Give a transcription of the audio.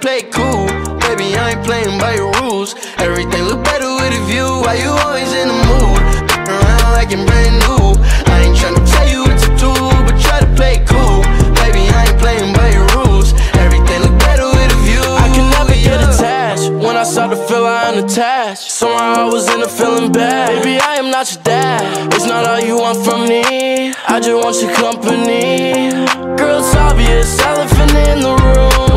play it cool. Baby, I ain't playing by your rules. Everything look better with a view. Why you always in the mood? Around like you're brand new. I ain't tryna tell you what to do, but try to play it cool. Baby, I ain't playing by your rules. Everything look better with a view. I can never get attached. When I start to feel I unattached, somehow I was in a feeling bad. Baby, I am not your dad. It's not all you want from me. I just want your company. Girl, it's obvious, elephant in the room.